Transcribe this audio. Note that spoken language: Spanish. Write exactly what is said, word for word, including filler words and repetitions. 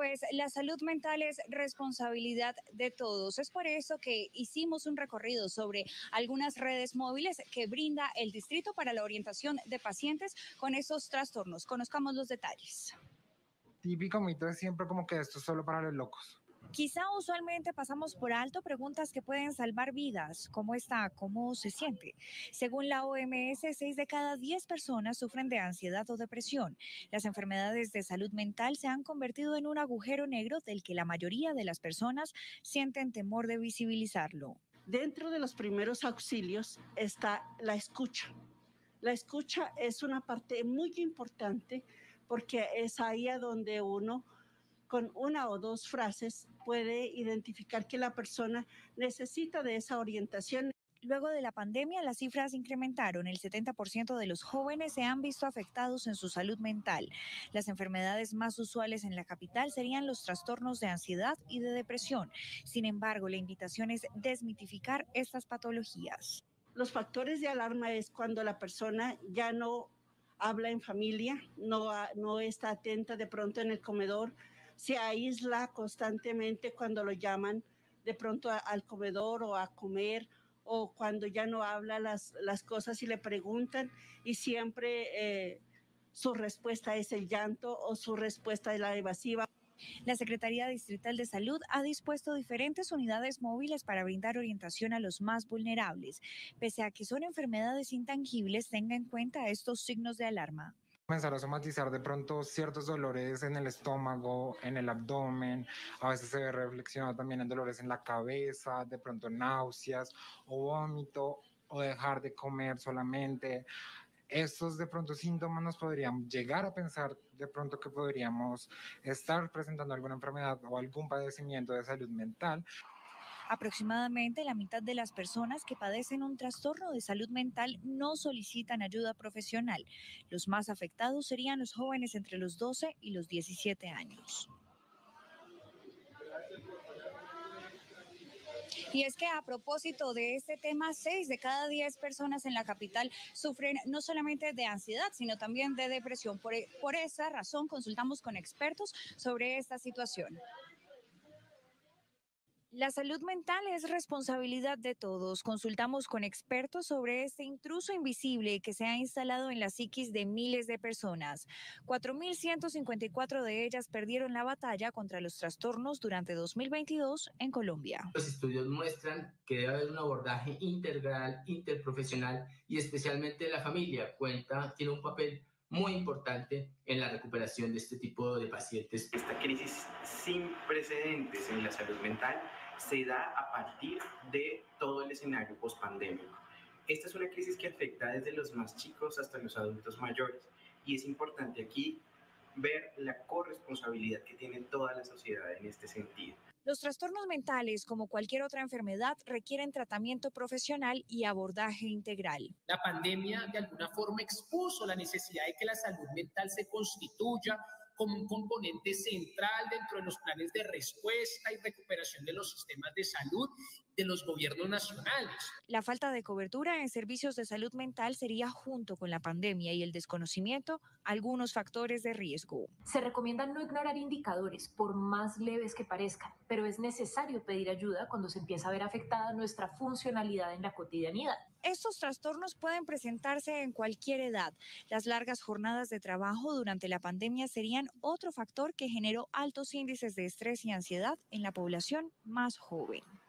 Pues la salud mental es responsabilidad de todos. Es por eso que hicimos un recorrido sobre algunas redes móviles que brinda el distrito para la orientación de pacientes con esos trastornos. Conozcamos los detalles. Típico mito es siempre como que esto es solo para los locos. Quizá usualmente pasamos por alto preguntas que pueden salvar vidas. ¿Cómo está? ¿Cómo se siente? Según la O M S, seis de cada diez personas sufren de ansiedad o depresión. Las enfermedades de salud mental se han convertido en un agujero negro del que la mayoría de las personas sienten temor de visibilizarlo. Dentro de los primeros auxilios está la escucha. La escucha es una parte muy importante porque es ahí a donde uno, con una o dos frases, puede identificar que la persona necesita de esa orientación. Luego de la pandemia, las cifras incrementaron. El setenta por ciento de los jóvenes se han visto afectados en su salud mental. Las enfermedades más usuales en la capital serían los trastornos de ansiedad y de depresión. Sin embargo, la invitación es desmitificar estas patologías. Los factores de alarma es cuando la persona ya no habla en familia, no, no está atenta de pronto en el comedor, se aísla constantemente cuando lo llaman de pronto a, al comedor o a comer, o cuando ya no habla las, las cosas y le preguntan y siempre eh, su respuesta es el llanto o su respuesta es la evasiva. La Secretaría Distrital de Salud ha dispuesto diferentes unidades móviles para brindar orientación a los más vulnerables. Pese a que son enfermedades intangibles, tenga en cuenta estos signos de alarma. Comenzar a somatizar de pronto ciertos dolores en el estómago, en el abdomen, a veces se ve reflexionado también en dolores en la cabeza, de pronto náuseas o vómito, o dejar de comer solamente. Estos de pronto síntomas nos podrían llegar a pensar de pronto que podríamos estar presentando alguna enfermedad o algún padecimiento de salud mental. Aproximadamente la mitad de las personas que padecen un trastorno de salud mental no solicitan ayuda profesional. Los más afectados serían los jóvenes entre los doce y los diecisiete años. Y es que a propósito de este tema, seis de cada diez personas en la capital sufren no solamente de ansiedad, sino también de depresión. Por, por esa razón, consultamos con expertos sobre esta situación. La salud mental es responsabilidad de todos. Consultamos con expertos sobre este intruso invisible que se ha instalado en la psiquis de miles de personas. cuatro mil ciento cincuenta y cuatro de ellas perdieron la batalla contra los trastornos durante dos mil veintidós en Colombia. Los estudios muestran que debe haber un abordaje integral, interprofesional y especialmente la familia cuenta, tiene un papel muy importante en la recuperación de este tipo de pacientes. Esta crisis sin precedentes en la salud mental se da a partir de todo el escenario pospandémico. Esta es una crisis que afecta desde los más chicos hasta los adultos mayores y es importante aquí ver la corresponsabilidad que tiene toda la sociedad en este sentido. Los trastornos mentales, como cualquier otra enfermedad, requieren tratamiento profesional y abordaje integral. La pandemia de alguna forma expuso la necesidad de que la salud mental se constituya como un componente central dentro de los planes de respuesta y recuperación de los sistemas de salud de los gobiernos nacionales. La falta de cobertura en servicios de salud mental sería, junto con la pandemia y el desconocimiento, algunos factores de riesgo. Se recomienda no ignorar indicadores, por más leves que parezcan, pero es necesario pedir ayuda cuando se empieza a ver afectada nuestra funcionalidad en la cotidianidad. Estos trastornos pueden presentarse en cualquier edad. Las largas jornadas de trabajo durante la pandemia serían otro factor que generó altos índices de estrés y ansiedad en la población más joven.